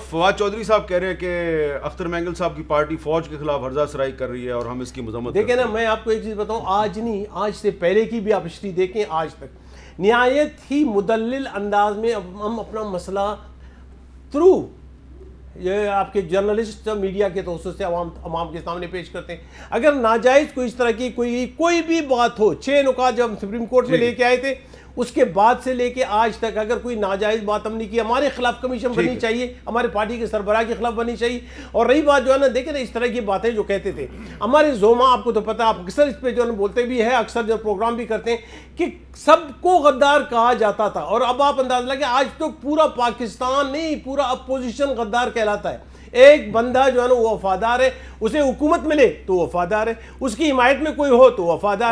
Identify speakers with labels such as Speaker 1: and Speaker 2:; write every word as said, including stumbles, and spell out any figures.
Speaker 1: फवाद चौधरी साहब कह रहे हैं कि अख्तर मैंगल साहब की पार्टी फौज के खिलाफ हर्जा सराई कर रही है और हम इसकी मजम्मत
Speaker 2: देखिए ना, मैं आपको एक चीज़ बताऊं, आज नहीं, आज से पहले की भी आप हिस्ट्री देखें, आज तक निहायत ही मुदल्लिल अंदाज में हम अपना मसला थ्रू ये आपके जर्नलिस्ट मीडिया के तौर से अवाम अवाम के सामने पेश करते हैं। अगर नाजायज़ कोई इस तरह की कोई कोई भी बात हो, छः नुकात जब हम सुप्रीम कोर्ट में लेके आए थे, उसके बाद से लेके आज तक अगर कोई नाजायज़ बात हमने की, हमारे खिलाफ कमीशन बननी चाहिए, हमारे पार्टी के सरबराह के खिलाफ बननी चाहिए। और रही बात जो है ना, देखे ना इस तरह की बातें जो कहते थे हमारे जोमा, आपको तो पता, आप अक्सर इस पर जो है बोलते भी है, अक्सर जब प्रोग्राम भी करते हैं कि सबको गद्दार कहा जाता था। और अब आप अंदाजा लगे, आज तो पूरा पाकिस्तान नहीं, पूरा अपोजिशन गद्दार कहलाता है। एक बंदा जो है ना वो वफादार है, उसे हुकूमत मिले तो वफादार है, उसकी हिमायत में कोई हो तो वफादार।